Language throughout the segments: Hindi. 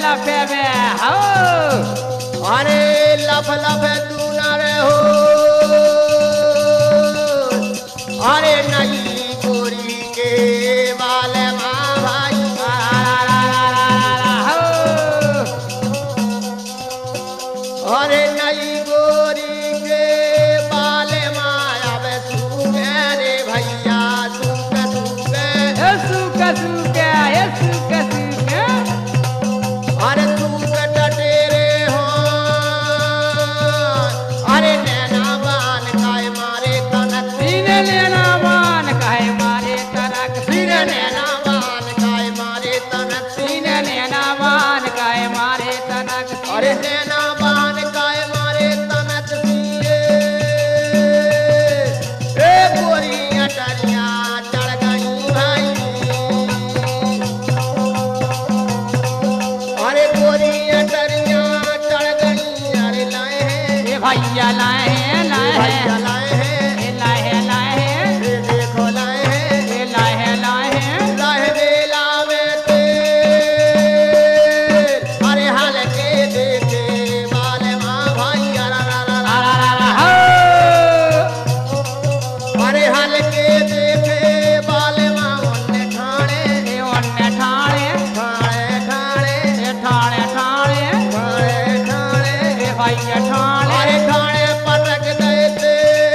लफे में हो अरे लफ लफ तू न रे हो अरे नई गोरी के बाल माँ भाई अरे नई गोरी के बाल माँ अब सूखे रे भैया सूखे सूखे सूखे अरे सूखे टटेरे हो अरे नैना बान काय मारे तनक सीने लेना मान कहे मारे तनक सीने नैना बान काय मारे तनक सीने लेना मान कहे मारे तनक अरे नैना बान काय मारे तनक सीने ए गोरी अटरिया चढ़ गई भाई अरे गोरी अटरिया चढ़ गई अरे लाए हैं ये भैया लाए हैं भैया लाए हैं लाए हैं ये देखो लाए हैं ये लाए हैं लाहे बेला में तेल अरे हल्के देखे बाल माँ भाई अरे हल्के देखे बाल माँ उन्ने ठाणे ये उन्ने ठाणे ठाणे ठाणे ये ठाणे ठाणे ठाणे ठाणे ये भैया ठाणे अरे ठाणे पटक गए थे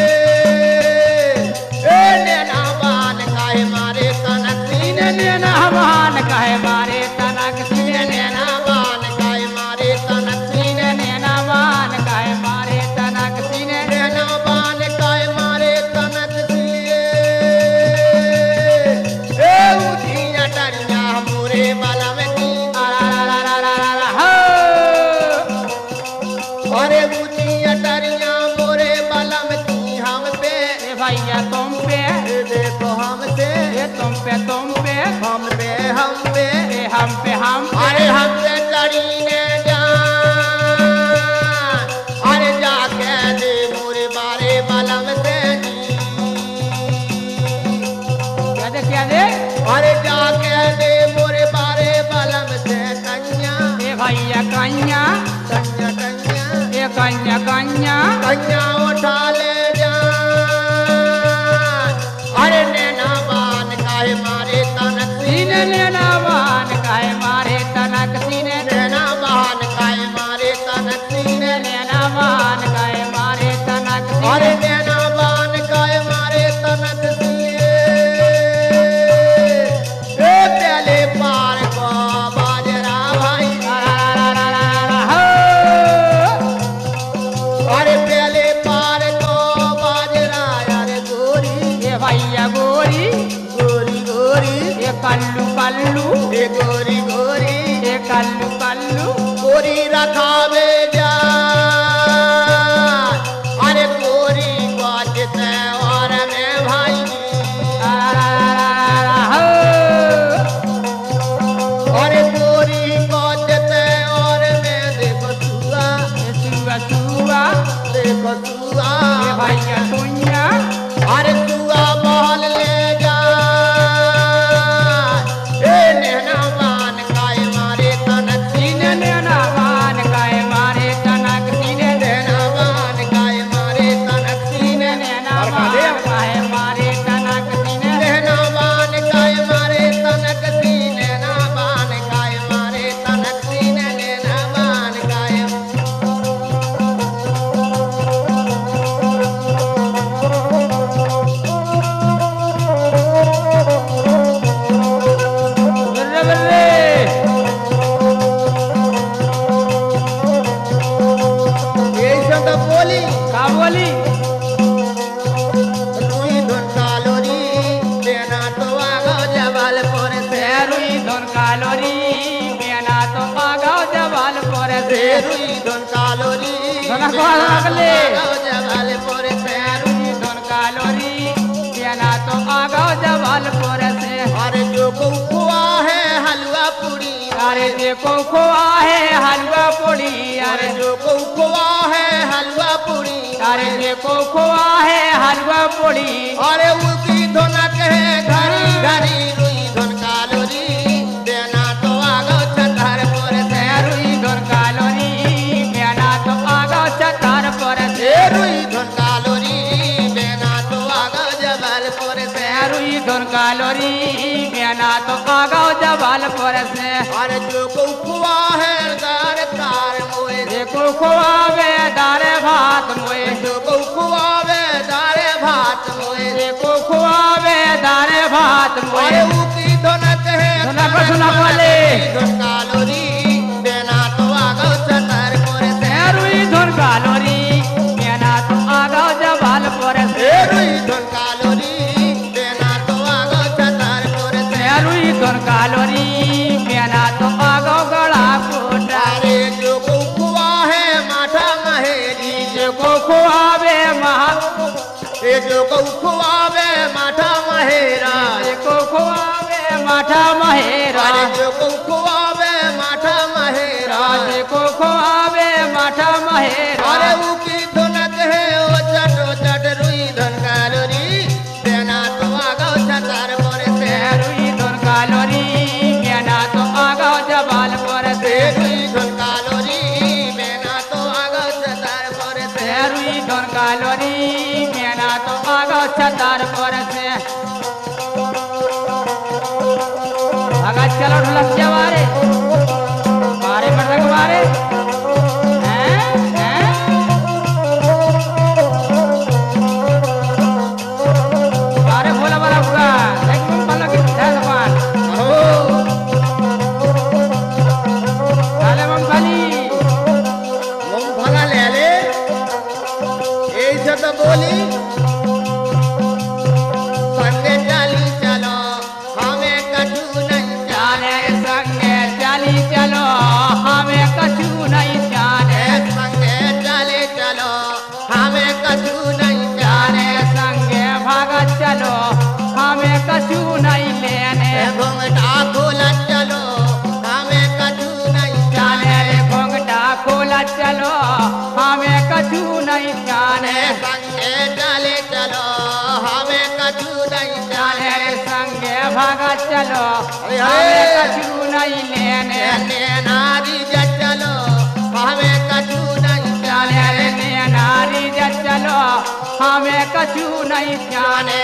ए नैना बान काहे मारे तनक सीने लेना मान कहे मारे तनक सीने नैना बान काहे मारे तनक सीने लेना मान कहे मारे तनक सीने नैना बान काय मारे तनक सिए ए उठी अटरिया मोरे बलम की अरे उठी अटरिया मोरे बलम की हम पे ये भैया तुम पे ए देखो हमसे ये तुम पे हम पे हम पे ये हम पे अरे हमसे लड़ी ने जान अरे जाके दे मोरे बारे बलम से जी क्या दे अरे जाके दे मोरे बारे बलम से कन्या ये भैया कन्या कन्या कन्या ये कन्या कन्या कन्या उठा ले जा अरे नैना बान काहे मारे तनक सीने लेना मान कहे मारे तनक सीने नैना बान काहे मारे तनक सीने लेना मान कहे मारे तनक अरे नैना बान काहे मारे तनक सिए ए पहले पार को बाजरा भाई अरे पहले पार को बाजरा अरे गोरी ये भैया गोरी गोरी गोरी ये कल्लू कल्लू ए गोरी गोरी ये कल्लू कल्लू गोरी रखावे जा अरे गोरी बाजते और में भाई अरे गोरी बाजते और में देखो सुआ सुआ सुआ देखो सुआ ये भैया सुइया अरे सुआ बहल ले जा ए नैना बान काय मारे तनक सीने लेना मान कहे मारे तनक सीने नैना बान काय मारे तनक सीने लेना मान कहे मारे तनक सीने नैना बान काय मारे तनक सीने ना बान काय मारे तनक सीने नैना बान काय बल्ले बल्ले ये सब बोली का बोली तुई धुन कालोरी देना तो आगो जबलपुर से रुई धुन कालोरी बेना तो आगाओ जबालपुर से रुई धुन कालोरी धुन को लगले आगो जबलपुर से रुई धुन कालोरी बेना तो आगाओ जबालपुर से अरे जो को खुआ है हलवा पूरी अरे देखो खोआ है हलवा पूड़ी अरे अरे जो को खुआ है हलवा पूरी अरे देखो खोआ है हलवा पूड़ी अरे उसकी धुनक है घड़ी घड़ी रुई धुन कालोरी देना तो आगो छतरपुर से मेना तो आगो जबलपुर से अरे जो को खुआ है दार तार मोए देखो खुआवे दारे भात मोए जो को खुआवे दारे भात मोए देखो खुआवे दारे भात मोए अरे ऊकी धुनक है सुना बोले धुन कालोरी देना तो आगो सतर मोरे से रुई धुन कालोरी मेना तो आगो जबलपुर से रुई धुन कालोरी देना तो आगो सतर मोरे से रुई धुन कालोरी मेना तो आगो गड़ा कोटा अरे जो को खुआ है माठा महेरी देखो खुआवे महा ए जो को खुआवे माठा महेरा देखो खुआवे माठा महेरा अरे जो को खुआवे माठा महेरा देखो खुआवे माठा महेरा अरे ऊकी धुनक है ओ चट रुई धन कालोरी देना तो आगो छतर मोरे से रुई धुन कालोरी मेना तो आगो जबलपुर से रुई धन कालोरी देना तो आगो छतर मोरे से रुई धुन कालोरी मेना तो आगो छतरपुर से अगर चलो ढोलक जवारे मारे मर्दक मारे अरे बोला बोला बुआ देख तुम पल्ला की भगवान हो काले मूंगफली मूंगफला ले ले ऐसे तो बोली संगे चाली चलो हमें कछु नहीं जाने संगे चली चलो हमें कछु नहीं जाने संगे चाले चलो हमें कछु नहीं जाने संगे भागत चलो हमें कछु नहीं लेने घूंघटा खोला चलो हमें कछु नहीं जाने रे घोंघटा खोला चलो हमें कछु नहीं जाने संगे चाले चलो हमें कछु नहीं जाने रे संगे भागत चलो अरे हमें कछु नहीं लेने नारी चलो हमें कछु नहीं जाने रे नारी चलो हमें कछु नहीं जाने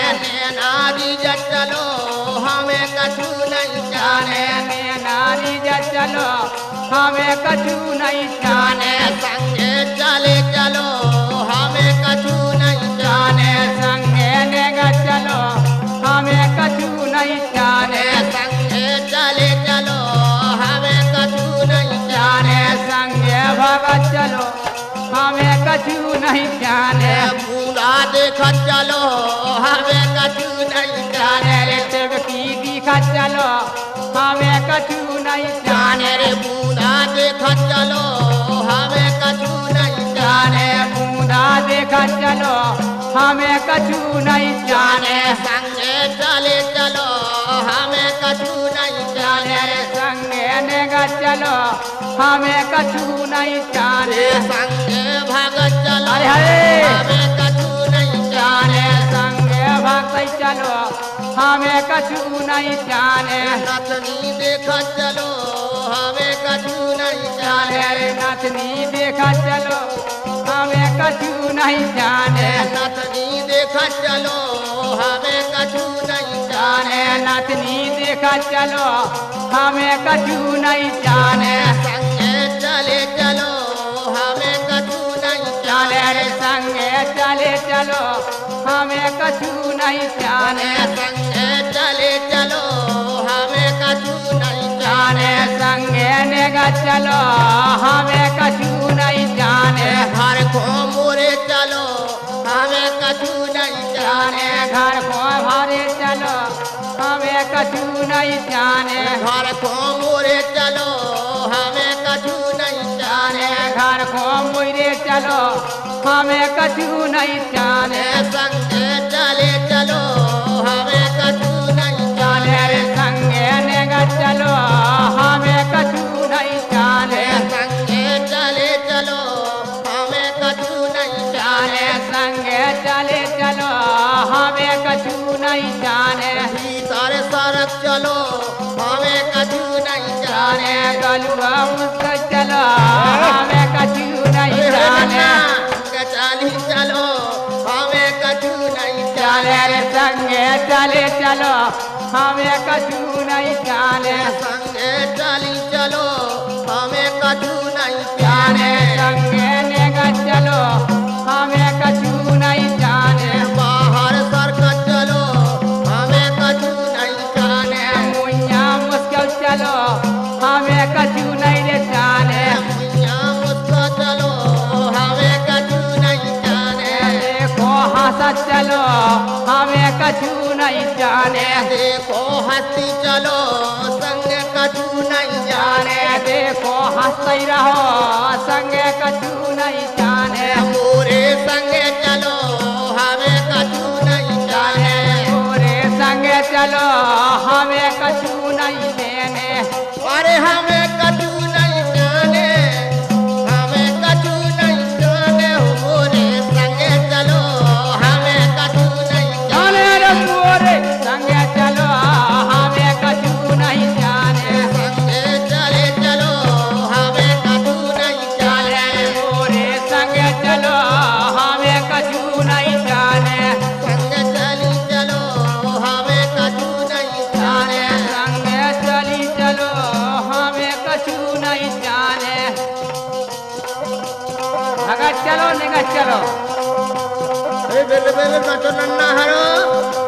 नारी चलो हमें कछु नहीं जाने में नारी चलो हमें कछु नहीं जाने संगे चले चलो हमें कछु नहीं जाने संगे नेगा चलो हमें कछु नहीं जाने संगे चले चलो हमें कछु नहीं जाने संगे भगत चलो हमें कछु नहीं जाने बूढ़ा देख चलो हमें कछु नहीं जाने रे टेबकी दिखा चलो हमें कछु नहीं जाने रे बूढ़ा देख चलो हमें कछु नहीं जाने बूढ़ा देखा चलो हमें कछु नहीं जाने संगे चले चलो हमें कछु नहीं जाने रे संगे नेगा चलो हमें कछु नहीं जाने संगे भगत चलो अरे हरे हमें कछु नहीं जाने संगे भक्ति चलो हमें कछु नहीं जाने नथनी देख चलो हमें कछु नहीं जाने रे नथनी देखा चलो हमें कछु नहीं जाने नथनी देख चलो हमें कछु नहीं जाने नथनी देखा चलो हमें कछु नहीं जाने संगे चले चलो हमें कछु नहीं जाने रे संगे चले चलो हमें कछु नहीं जाने संगे चले चलो हमें कछु नहीं जाने संगे नेगा चलो हमें कछु नहीं जाने घर को मोरे चलो हमें कछु नहीं जाने घर को भारे चलो हमें कछु नहीं जाने घर को मोरे चलो हमें कछु नहीं जाने घर को मुरे चलो हमें कछु नहीं जाने संगे चले चलो हमें कछु नहीं जाने रे संगे नेगा चलो हमें कछु नहीं जाने संगे चले चलो हमें कछु नहीं जाने संगे चले चलो हमें कछु नहीं जाने भीतर सड़क चलो हमें कछु नहीं जाने गलुआ मुझसे चलो हमें कछु नहीं जाने चाली चलो हमें कछु नहीं जाने रे संगे चले चलो हमें कछु नहीं जाने संगे चली चलो हमें कछु नहीं जाने जाने संगे नेगा चलो हमें कछु नहीं जाने बाहर सरकत चलो हमें कछु नहीं जाने मुइया मुश्किल चलो हमें कछु नहीं रे जाने मुइया मुझको चलो हमें कछु नहीं जाने देखो हंस चलो हमें कछु नहीं जाने देखो हंसी चलो संग कछु नहीं जाने देखो हंसते रहो संगे कछु नहीं जाने मोरे संगे चलो हमें कछु नहीं जाने पूरे संगे चलो हमें कछु नहीं देने अरे हमें कछु नहीं जाने हमें कछु नहीं जाने मोरे संगे चलो हमें कछु नहीं जाने जाने रे पूरे संगे चलो हमें कछु नहीं जाने संगे चले चलो हमें कछु नहीं जाने पूरे संगे चलो हमें कछु नहीं जाने संगे चली चलो हमें कछु नहीं जाने संगे चली चलो हमें कछु नहीं जाने अगर चलो निगत चलो बेल बेल नाचो नन्ना हरो